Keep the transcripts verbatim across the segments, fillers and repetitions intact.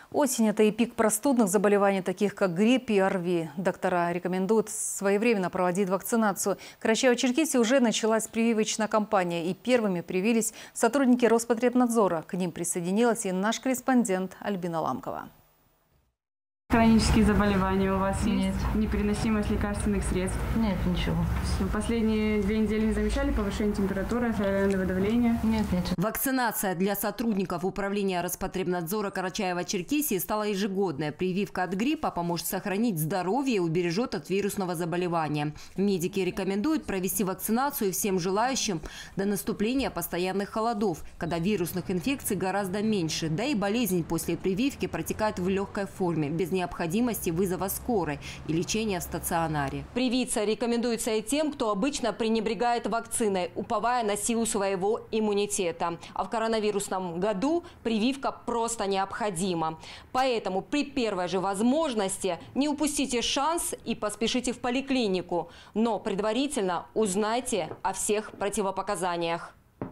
Осень – это и пик простудных заболеваний, таких как грипп и ОРВИ. Доктора рекомендуют своевременно проводить вакцинацию. В Карачаево-Черкесии уже началась прививочная кампания, и первыми привились сотрудники Роспотребнадзора. К ним присоединилась и наш корреспондент Альбина Ламкова. Хронические заболевания у вас Нет. есть? Непереносимость лекарственных средств? Нет, ничего. Последние две недели не замечали повышение температуры, артериального давления? Нет, нет. Вакцинация для сотрудников управления Роспотребнадзора Карачаево-Черкесии стала ежегодной. Прививка от гриппа поможет сохранить здоровье и убережет от вирусного заболевания. Медики рекомендуют провести вакцинацию всем желающим до наступления постоянных холодов, когда вирусных инфекций гораздо меньше. Да и болезнь после прививки протекает в легкой форме, без необходимости вызова скорой и лечения в стационаре. Привиться рекомендуется и тем, кто обычно пренебрегает вакциной, уповая на силу своего иммунитета. А в коронавирусном году прививка просто необходима. Поэтому при первой же возможности не упустите шанс и поспешите в поликлинику. Но предварительно узнайте о всех противопоказаниях.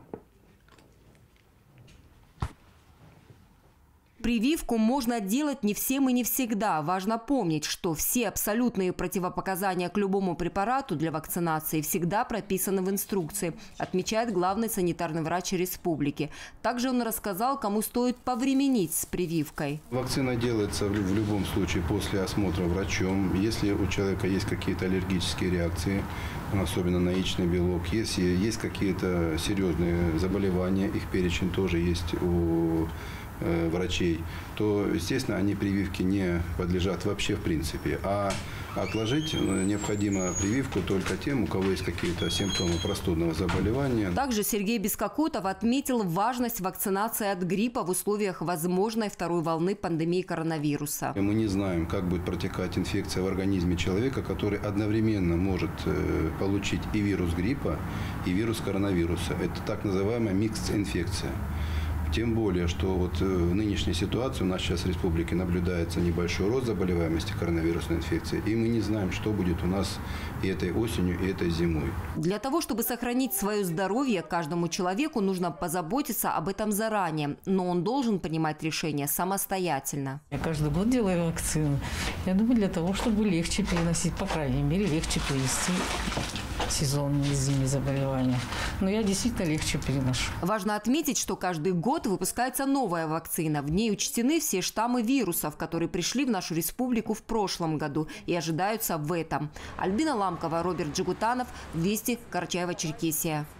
Прививку можно делать не всем и не всегда. Важно помнить, что все абсолютные противопоказания к любому препарату для вакцинации всегда прописаны в инструкции, отмечает главный санитарный врач республики. Также он рассказал, кому стоит повременить с прививкой. Вакцина делается в любом случае после осмотра врачом. Если у человека есть какие-то аллергические реакции, особенно на яичный белок, если есть какие-то серьезные заболевания, их перечень тоже есть у врачей, то, естественно, они прививке не подлежат вообще в принципе. А отложить необходимо прививку только тем, у кого есть какие-то симптомы простудного заболевания. Также Сергей Бескакутов отметил важность вакцинации от гриппа в условиях возможной второй волны пандемии коронавируса. Мы не знаем, как будет протекать инфекция в организме человека, который одновременно может получить и вирус гриппа, и вирус коронавируса. Это так называемая микс-инфекция. Тем более, что вот в нынешней ситуации у нас сейчас в республике наблюдается небольшой рост заболеваемости коронавирусной инфекцией, и мы не знаем, что будет у нас и этой осенью, и этой зимой. Для того, чтобы сохранить свое здоровье, каждому человеку нужно позаботиться об этом заранее, но он должен принимать решения самостоятельно. Я каждый год делаю вакцину. Я думаю, для того, чтобы легче переносить, по крайней мере, легче перенести сезонные зимние заболевания. Но я действительно легче переношу. Важно отметить, что каждый год выпускается новая вакцина. В ней учтены все штаммы вирусов, которые пришли в нашу республику в прошлом году и ожидаются в этом. Альбина Ламкова, Роберт Джигутанов, Вести, Карачаево-Черкесия.